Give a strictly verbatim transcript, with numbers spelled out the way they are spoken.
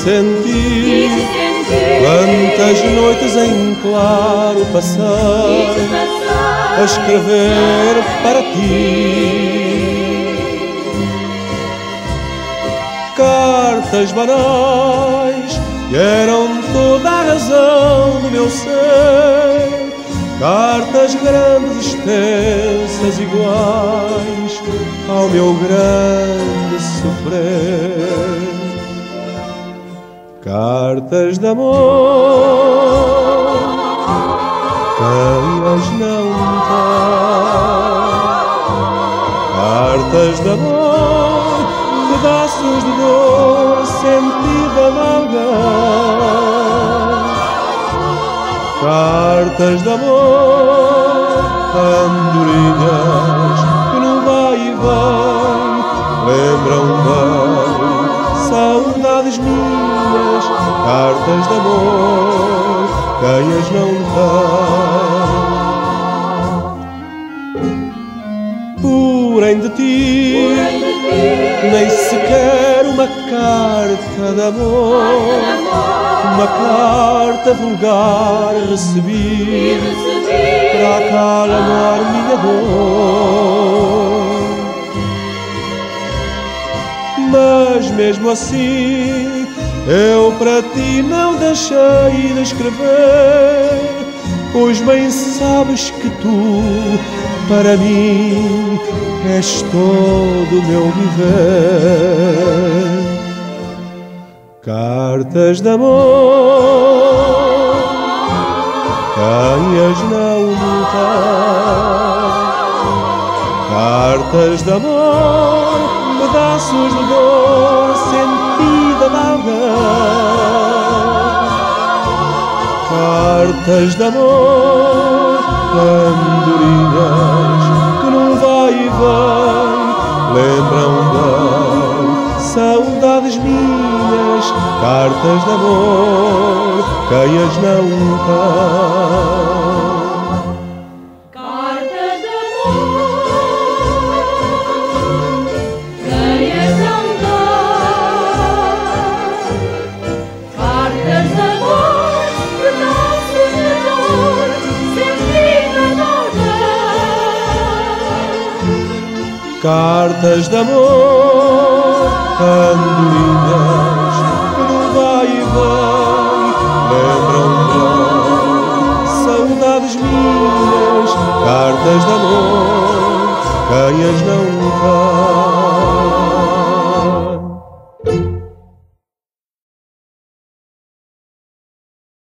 sentir quantas noites em claro passar a escrever para ti. Cartas banais que eram toda a razão do meu ser, cartas grandes, extensas, iguais ao meu grande sofrer. Cartas de amor, quem as não tem? Cartas de amor, pedaços de dor sentida de alguém. Cartas de amor, andorinhas que no vai e vem lembram bem saudades minhas. Cartas de amor, quem as não tem? Porém de ti, nem sequer uma carta de amor, uma carta vulgar recebi para acalmar minha dor. Mas mesmo assim eu para ti não deixei de escrever, pois bem sabes que tu para mim és todo o meu viver. Cartas de amor, quem as não tem? Cartas de amor, pedaços de dor sentida de alguém. Cartas de amor, andorinhas que não vai e vem lembram bem saudades minhas. Cartas de amor, quem as não tem? Cartas de amor, quem as não tem? Cartas de amor, pedaços de dor sentida de alguém. Cartas de amor, andorinhas que não vai e vem lembram bem saudades minhas. Cartas de amor, quem as não tem?